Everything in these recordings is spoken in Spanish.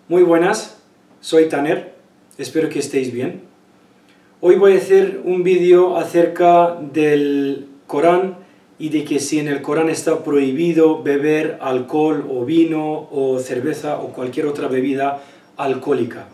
Muy buenas, soy Taner, espero que estéis bien. Hoy voy a hacer un vídeo acerca del Corán y de que si en el Corán está prohibido beber alcohol o vino o cerveza o cualquier otra bebida alcohólica.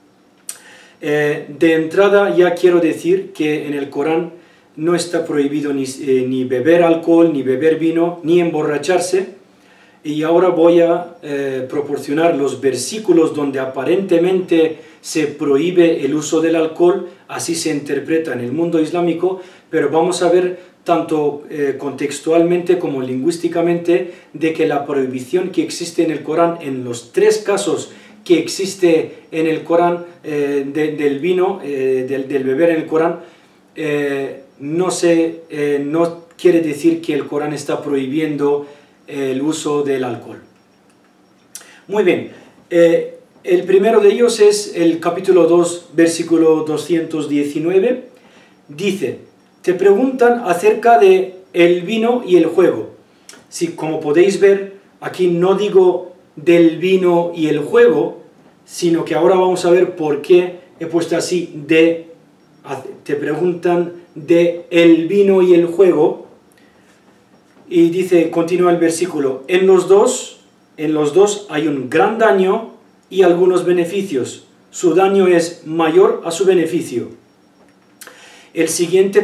De entrada ya quiero decir que en el Corán no está prohibido ni beber alcohol, ni beber vino, ni emborracharse. Y ahora voy a proporcionar los versículos donde aparentemente se prohíbe el uso del alcohol, así se interpreta en el mundo islámico, pero vamos a ver tanto contextualmente como lingüísticamente de que la prohibición que existe en el Corán, en los tres casos que existe en el Corán del vino, del beber en el Corán, no quiere decir que el Corán está prohibiendo el uso del alcohol. Muy bien, el primero de ellos es el capítulo 2, versículo 219. Dice, te preguntan acerca de el vino y el juego. Sí, como podéis ver, aquí no digo del vino y el juego, sino que ahora vamos a ver por qué he puesto así te preguntan de el vino y el juego. Y dice, continúa el versículo, en los dos hay un gran daño y algunos beneficios. Su daño es mayor a su beneficio. La siguiente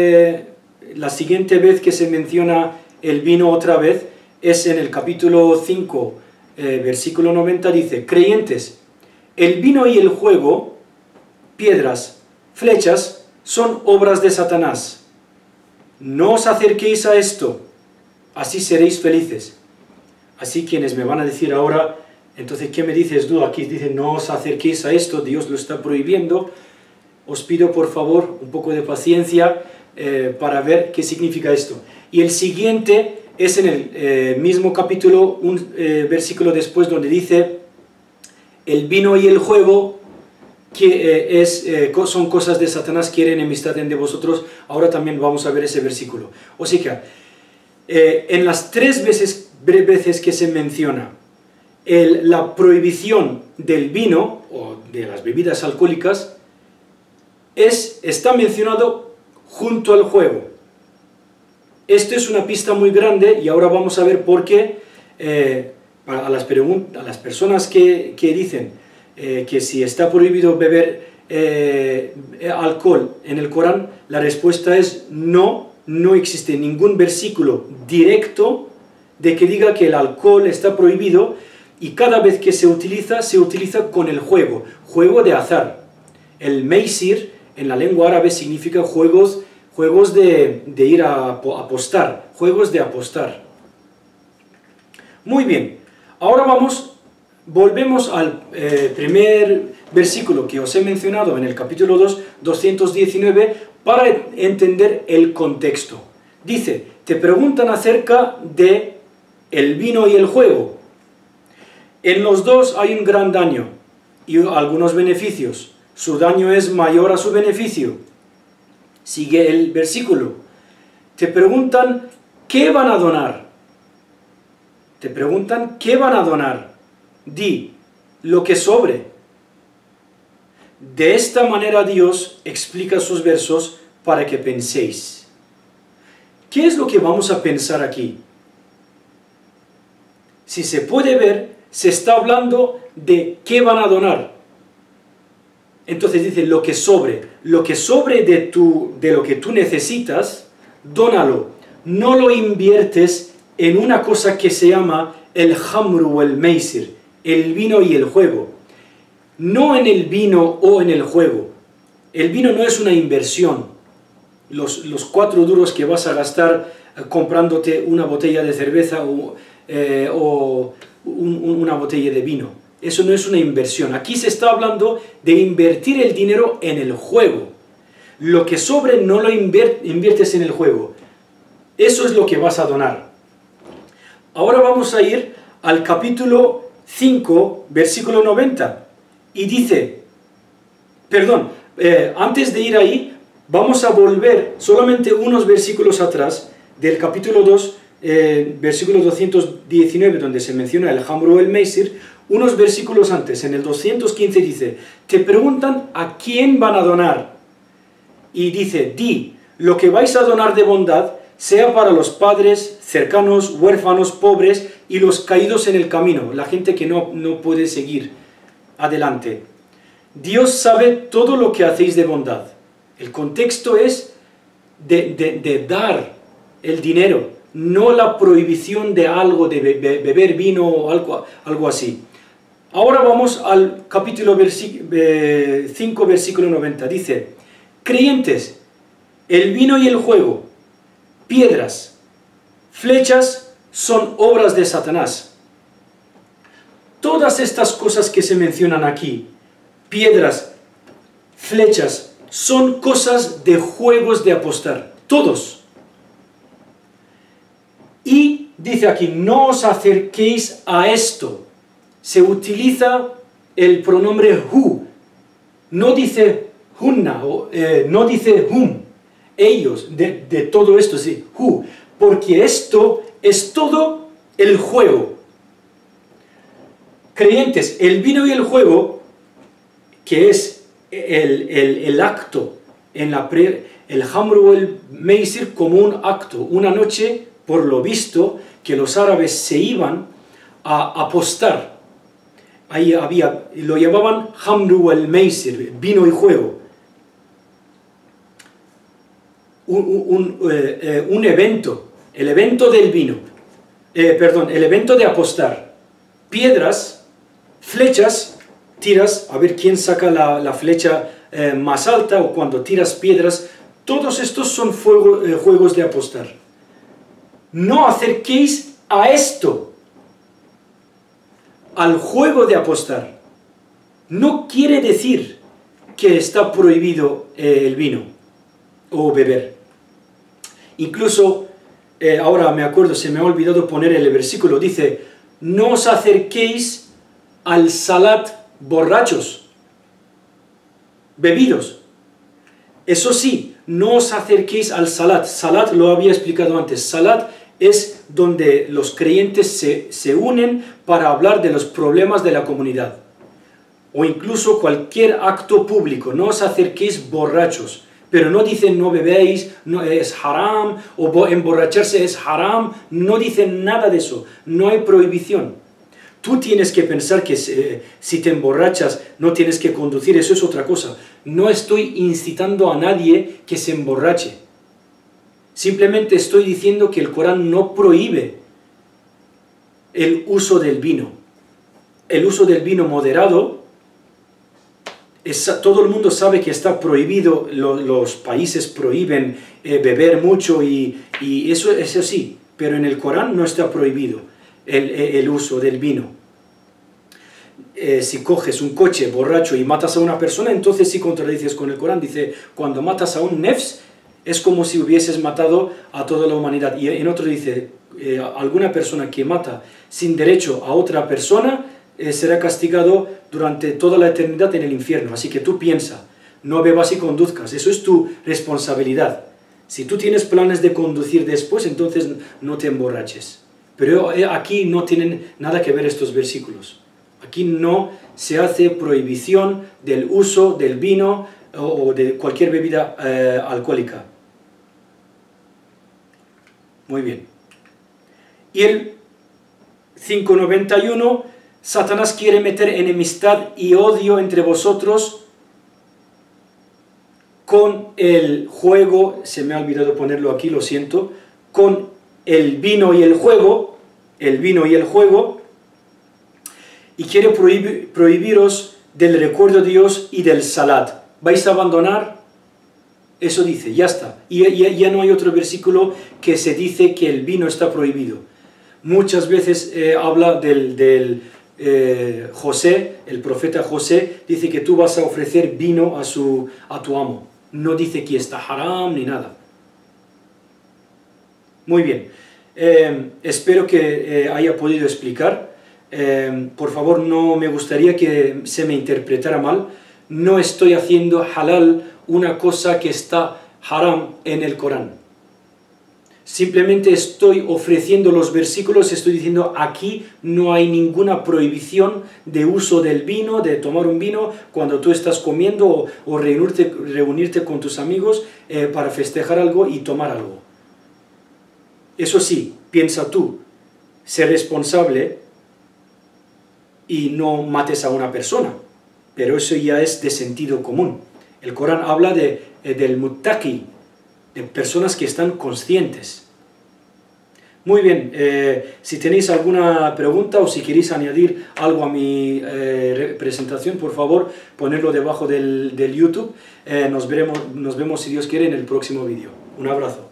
vez que se menciona el vino otra vez es en el capítulo 5, versículo 90, dice, creyentes, el vino y el juego, piedras, flechas, son obras de Satanás. No os acerquéis a esto, así seréis felices. Así quienes me van a decir ahora, entonces, ¿qué me dices tú? Aquí dice, no os acerquéis a esto, Dios lo está prohibiendo. Os pido, por favor, un poco de paciencia para ver qué significa esto. Y el siguiente es en el mismo capítulo, un versículo después, donde dice, el vino y el juego, que son cosas de Satanás, quieren enemistad entre vosotros. Ahora también vamos a ver ese versículo. O sea que, en las tres veces que se menciona la prohibición del vino o de las bebidas alcohólicas, está mencionado junto al juego. Esto es una pista muy grande y ahora vamos a ver por qué a las personas que dicen que si está prohibido beber alcohol en el Corán, la respuesta es no. No existe ningún versículo directo de que diga que el alcohol está prohibido, y cada vez que se utiliza con el juego de azar. El meisir en la lengua árabe significa juegos de ir a apostar, juegos de apostar. Muy bien, ahora volvemos al primer versículo que os he mencionado en el capítulo 2, 219, para entender el contexto. Dice, te preguntan acerca de el vino y el juego. En los dos hay un gran daño y algunos beneficios. Su daño es mayor a su beneficio. Sigue el versículo. Te preguntan, ¿qué van a donar? Te preguntan, ¿qué van a donar? Di, lo que sobre. De esta manera Dios explica sus versos para que penséis. ¿Qué es lo que vamos a pensar aquí? Si se puede ver, se está hablando de qué van a donar. Entonces dice, lo que sobre de lo que tú necesitas, dónalo. No lo inviertes en una cosa que se llama el hamru o el meisir, el vino y el juego. No en el vino o en el juego. El vino no es una inversión. Los 4 duros que vas a gastar comprándote una botella de cerveza o una botella de vino. Eso no es una inversión. Aquí se está hablando de invertir el dinero en el juego. Lo que sobre no lo inviertes en el juego. Eso es lo que vas a donar. Ahora vamos a ir al capítulo 5, versículo 90. Y dice, antes de ir ahí, vamos a volver solamente unos versículos atrás del capítulo 2, versículo 219, donde se menciona el hamru o el meisir, unos versículos antes, en el 215 dice, te preguntan a quién van a donar. Y dice, di, lo que vais a donar de bondad, sea para los padres, cercanos, huérfanos, pobres y los caídos en el camino, la gente que no puede seguir adelante. Dios sabe todo lo que hacéis de bondad. El contexto es de dar el dinero, no la prohibición de algo, de beber vino o algo así. Ahora vamos al capítulo 5, versículo 90. Dice, creyentes, el vino y el juego, piedras, flechas son obras de Satanás. Todas estas cosas que se mencionan aquí, piedras, flechas, son cosas de juegos de apostar. Todos. Y dice aquí, no os acerquéis a esto. Se utiliza el pronombre hu. No dice hunna, no dice hum. Ellos, de todo esto, sí, hu. Porque esto es todo el juego. Creyentes, el vino y el juego, que es el acto, el hamru o el meisir como un acto, una noche, por lo visto, que los árabes se iban a apostar. Ahí lo llamaban hamru el meisir, vino y juego. Un evento, el evento del vino, el evento de apostar. Piedras, flechas, tiras, a ver quién saca la flecha más alta, o cuando tiras piedras, todos estos son juegos de apostar. No acerquéis a esto, al juego de apostar. No quiere decir que está prohibido el vino o beber. Incluso, ahora me acuerdo, se me ha olvidado poner el versículo, dice, no os acerquéis al salat borrachos, bebidos. Eso sí, no os acerquéis al salat. Salat lo había explicado antes. Salat es donde los creyentes se unen para hablar de los problemas de la comunidad. O incluso cualquier acto público. No os acerquéis borrachos. Pero no dicen no bebéis, no, es haram, o emborracharse es haram. No dicen nada de eso. No hay prohibición. Tú tienes que pensar que si te emborrachas no tienes que conducir. Eso es otra cosa. No estoy incitando a nadie que se emborrache. Simplemente estoy diciendo que el Corán no prohíbe el uso del vino. El uso del vino moderado, todo el mundo sabe que está prohibido, los países prohíben beber mucho y eso sí, pero en el Corán no está prohibido el uso del vino. Si coges un coche borracho y matas a una persona, entonces sí contradices con el Corán. Dice, cuando matas a un nefs, es como si hubieses matado a toda la humanidad. Y en otro dice, alguna persona que mata sin derecho a otra persona será castigado durante toda la eternidad en el infierno. Así que tú piensa, no bebas y conduzcas, eso es tu responsabilidad. Si tú tienes planes de conducir después, entonces no te emborraches. Pero aquí no tienen nada que ver estos versículos. Aquí no se hace prohibición del uso del vino o de cualquier bebida alcohólica. Muy bien. Y el 591, Satanás quiere meter enemistad y odio entre vosotros con el juego, se me ha olvidado ponerlo aquí, lo siento, con el vino y el juego, y quiere prohibiros del recuerdo de Dios y del salat. ¿Vais a abandonar? Eso dice, ya está. Y ya no hay otro versículo que se dice que el vino está prohibido. Muchas veces habla del José, el profeta José, dice que tú vas a ofrecer vino a tu amo. No dice que está haram ni nada. Muy bien. Espero que haya podido explicar. Por favor, no me gustaría que se me interpretara mal. No estoy haciendo halal una cosa que está haram en el Corán. Simplemente estoy ofreciendo los versículos, estoy diciendo aquí no hay ninguna prohibición de uso del vino, de tomar un vino cuando tú estás comiendo o reunirte con tus amigos para festejar algo y tomar algo. Eso sí, piensa tú, sé responsable y no mates a una persona, pero eso ya es de sentido común. El Corán habla del muttaqi, de personas que están conscientes. Muy bien, si tenéis alguna pregunta o si queréis añadir algo a mi presentación, por favor, ponedlo debajo del YouTube. Nos vemos, si Dios quiere, en el próximo vídeo. Un abrazo.